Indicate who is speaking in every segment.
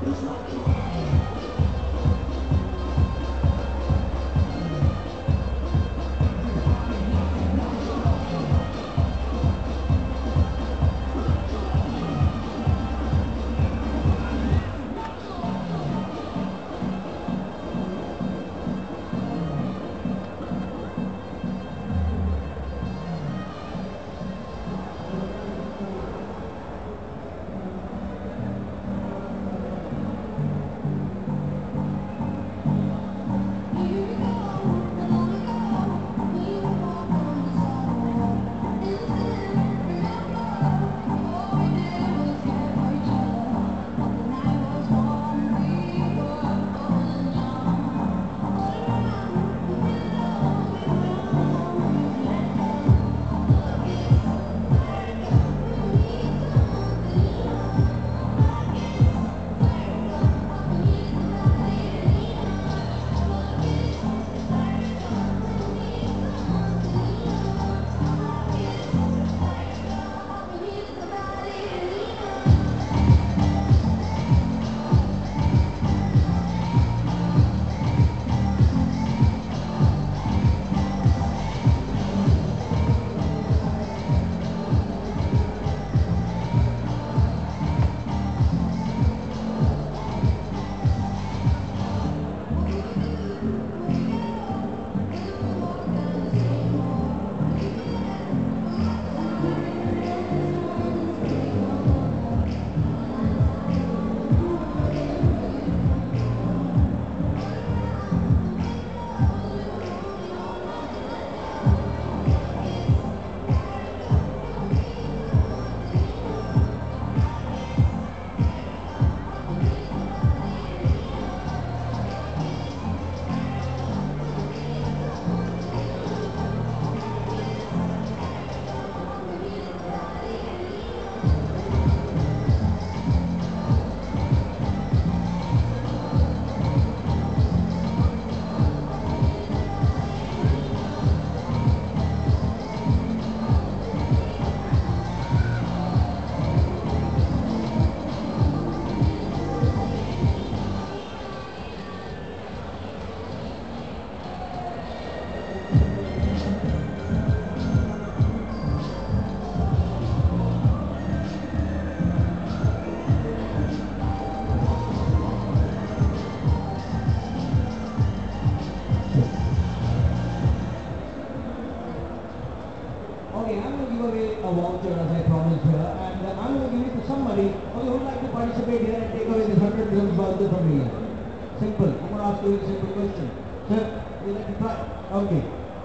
Speaker 1: a voucher as I promised her, and I'm going to give it to somebody who would like to participate here and take away this 100 grams voucher from me. Simple. I'm going to ask you a simple question. Sir, would you like to try? Okay.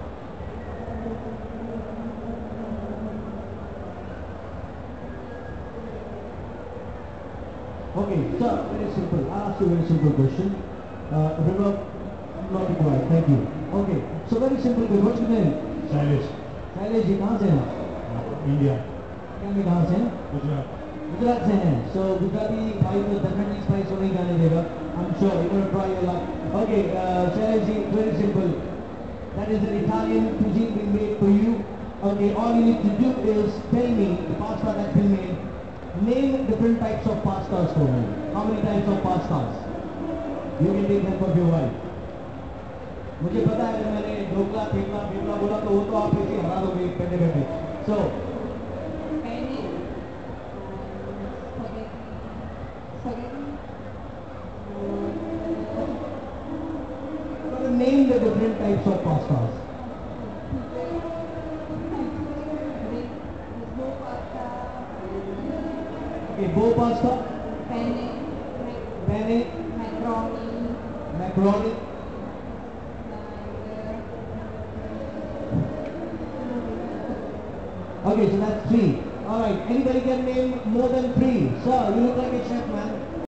Speaker 1: Okay, sir, very simple. I'll ask you a very simple question. Remember, not be quiet. Thank you. Okay, so very simple question. What's your name?
Speaker 2: Shailesh.
Speaker 1: Shailesh ji कहाँ से हैं?
Speaker 2: India.
Speaker 1: क्या में कहाँ से हैं?
Speaker 2: गुजरात.
Speaker 1: गुजरात से हैं. So गुजराती भाई को definitely spice को नहीं जाने देगा. I'm sure you're going to try your luck. Okay, Shailesh ji, very simple. That is an Italian cuisine being made for you. Okay, all you need to do is tell me the pasta that's been made. Name different types of pastas for me. How many types of pastas? You can take them for your wife. मुझे पता है अगर मैंने ढोकला थेपला बोला तो वो तो आप ऐसे हरा दोगे बैठे बैठे. So name the different types of pastas. Okay, bow pasta, penne, macaroni,